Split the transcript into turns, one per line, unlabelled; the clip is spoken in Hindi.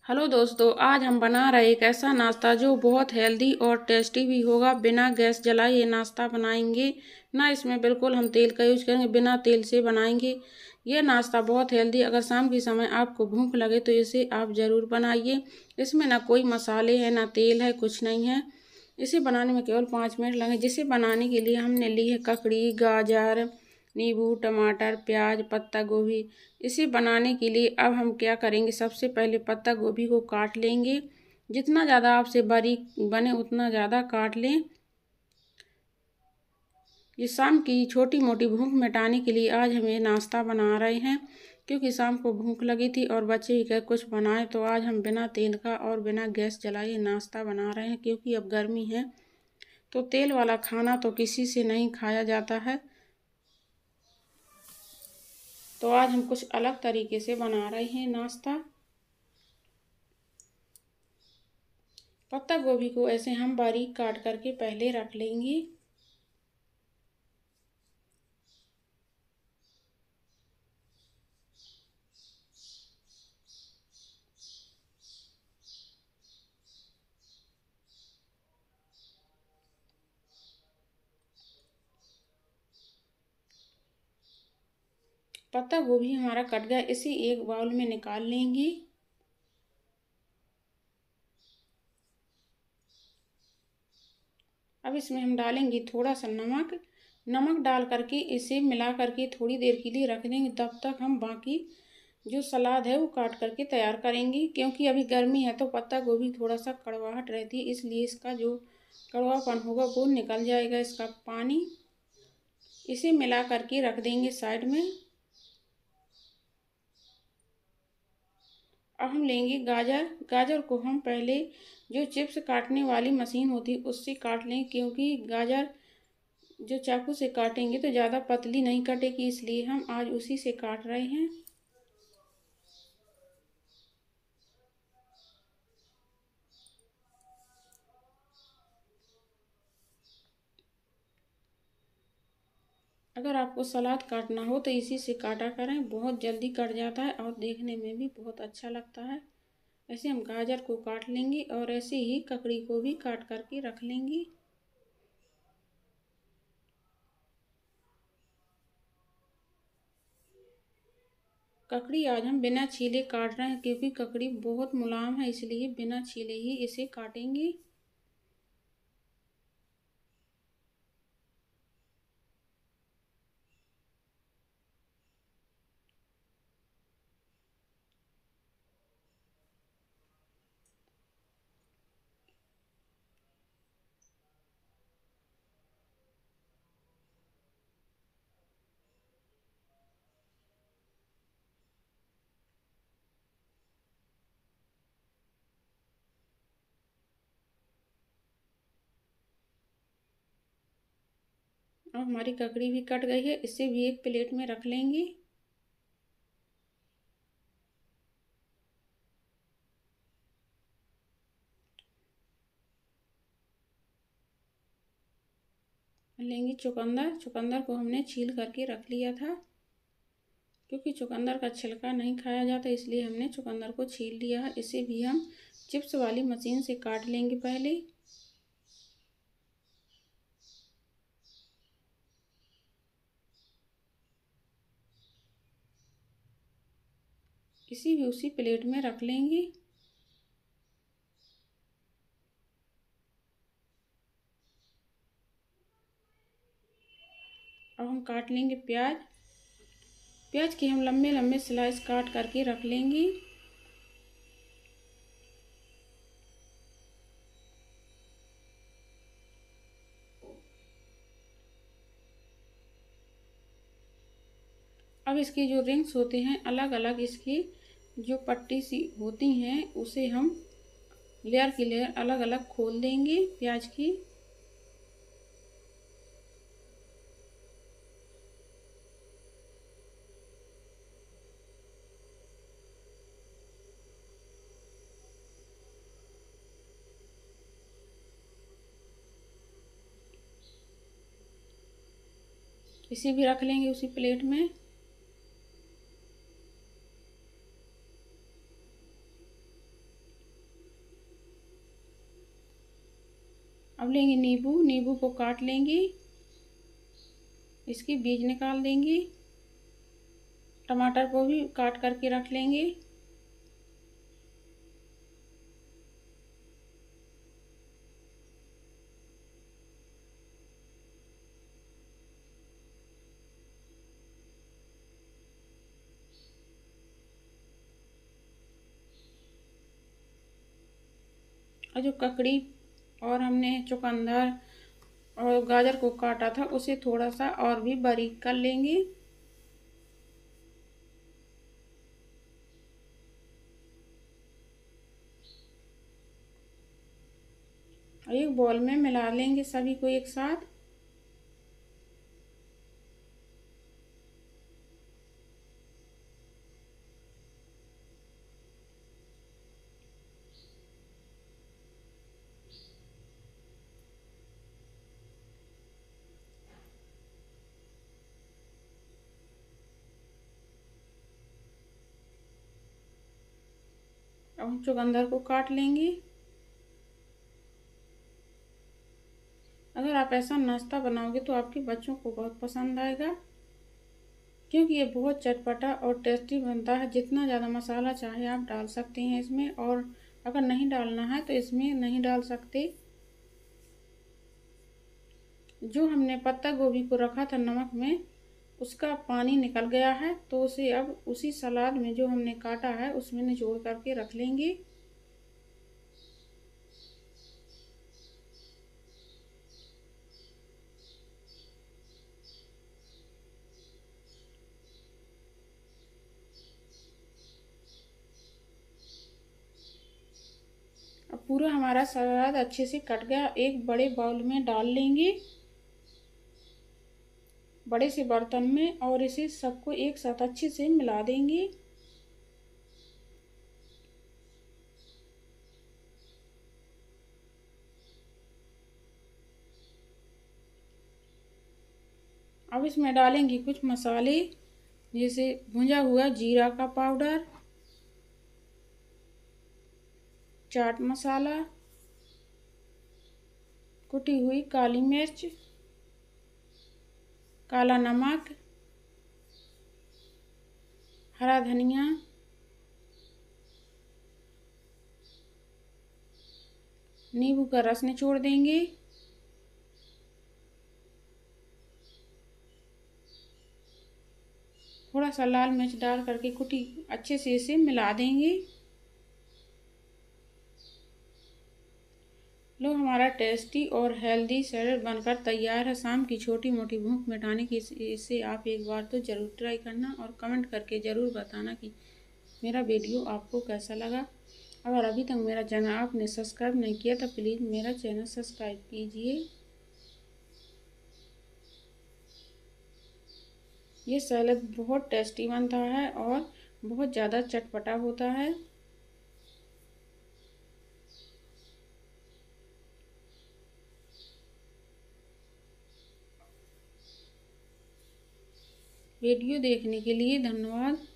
हेलो दोस्तों, आज हम बना रहे एक ऐसा नाश्ता जो बहुत हेल्दी और टेस्टी भी होगा। बिना गैस जलाए ये नाश्ता बनाएंगे ना, इसमें बिल्कुल हम तेल का यूज करेंगे, बिना तेल से बनाएंगे। ये नाश्ता बहुत हेल्दी, अगर शाम के समय आपको भूख लगे तो इसे आप ज़रूर बनाइए। इसमें ना कोई मसाले हैं ना तेल है, कुछ नहीं है। इसे बनाने में केवल 5 मिनट लगे। जिसे बनाने के लिए हमने ली है ककड़ी, गाजर, नींबू, टमाटर, प्याज, पत्ता गोभी। इसे बनाने के लिए अब हम क्या करेंगे, सबसे पहले पत्ता गोभी को काट लेंगे। जितना ज़्यादा आपसे बारीक बने उतना ज़्यादा काट लें। ये शाम की छोटी मोटी भूख मिटाने के लिए आज हम ये नाश्ता बना रहे हैं, क्योंकि शाम को भूख लगी थी और बच्चे भी कहे कुछ बनाए, तो आज हम बिना तेल का और बिना गैस जलाए नाश्ता बना रहे हैं। क्योंकि अब गर्मी है तो तेल वाला खाना तो किसी से नहीं खाया जाता है, तो आज हम कुछ अलग तरीके से बना रहे हैं नाश्ता। पत्ता गोभी को ऐसे हम बारीक काट करके पहले रख लेंगे। पत्ता गोभी हमारा कट गया, इसे एक बाउल में निकाल लेंगे। अब इसमें हम डालेंगे थोड़ा सा नमक। नमक डाल करके इसे मिला करके थोड़ी देर के लिए रख देंगे। तब तक हम बाकी जो सलाद है वो काट करके तैयार करेंगे। क्योंकि अभी गर्मी है तो पत्ता गोभी थोड़ा सा कड़वाहट रहती है, इसलिए इसका जो कड़वापन होगा वो निकल जाएगा, इसका पानी। इसे मिला करके रख देंगे साइड में। अब हम लेंगे गाजर। गाजर को हम पहले जो चिप्स काटने वाली मशीन होती है उससे काट लें, क्योंकि गाजर जो चाकू से काटेंगे तो ज़्यादा पतली नहीं कटेगी, इसलिए हम आज उसी से काट रहे हैं। अगर आपको सलाद काटना हो तो इसी से काटा करें, बहुत जल्दी कट जाता है और देखने में भी बहुत अच्छा लगता है। ऐसे हम गाजर को काट लेंगे और ऐसे ही ककड़ी को भी काट करके रख लेंगे। ककड़ी आज हम बिना छीले काट रहे हैं, क्योंकि ककड़ी बहुत मुलायम है, इसलिए बिना छीले ही इसे काटेंगे। अब हमारी ककड़ी भी कट गई है, इसे भी एक प्लेट में रख लेंगे। लेंगे चुकंदर। चुकंदर को हमने छील करके रख लिया था, क्योंकि चुकंदर का छिलका नहीं खाया जाता, इसलिए हमने चुकंदर को छील लिया है। इसे भी हम चिप्स वाली मशीन से काट लेंगे पहले। इसी भी उसी प्लेट में रख लेंगे। अब हम काट लेंगे प्याज। प्याज की हम लंबे लंबे स्लाइस काट करके रख लेंगे। अब इसकी जो रिंग्स होते हैं अलग अलग, इसकी जो पट्टी सी होती हैं उसे हम लेयर की लेयर अलग अलग खोल देंगे प्याज की। इसे भी रख लेंगे उसी प्लेट में। अब लेंगे नींबू, नींबू को काट लेंगे, इसकी बीज निकाल देंगे। टमाटर को भी काट करके रख लेंगे। और जो ककड़ी और हमने चुकंदर और गाजर को काटा था उसे थोड़ा सा और भी बारीक कर लेंगे। एक बॉल में मिला लेंगे सभी को एक साथ। अब हम चुकंदर को काट लेंगे। अगर आप ऐसा नाश्ता बनाओगे तो आपके बच्चों को बहुत पसंद आएगा, क्योंकि ये बहुत चटपटा और टेस्टी बनता है। जितना ज़्यादा मसाला चाहे आप डाल सकते हैं इसमें, और अगर नहीं डालना है तो इसमें नहीं डाल सकते। जो हमने पत्ता गोभी को रखा था नमक में, उसका पानी निकल गया है, तो उसे अब उसी सलाद में जो हमने काटा है उसमें निचोड़ करके रख लेंगे। अब पूरा हमारा सलाद अच्छे से कट गया। एक बड़े बाउल में डाल लेंगे, बड़े से बर्तन में, और इसे सबको एक साथ अच्छे से मिला देंगे। अब इसमें डालेंगे कुछ मसाले, जैसे भुंजा हुआ जीरा का पाउडर, चाट मसाला, कुटी हुई काली मिर्च, काला नमक, हरा धनिया, नींबू का रस निचोड़ देंगे। थोड़ा सा लाल मिर्च डाल करके कुटी अच्छे से इसे मिला देंगे। लो, हमारा टेस्टी और हेल्दी सैलेड बनकर तैयार है। शाम की छोटी मोटी भूख मिटाने की इसे आप एक बार तो ज़रूर ट्राई करना, और कमेंट करके ज़रूर बताना कि मेरा वीडियो आपको कैसा लगा। अगर अभी तक मेरा चैनल आपने सब्सक्राइब नहीं किया तो प्लीज़ मेरा चैनल सब्सक्राइब कीजिए। ये सैलेड बहुत टेस्टी बनता है और बहुत ज़्यादा चटपटा होता है। वीडियो देखने के लिए धन्यवाद।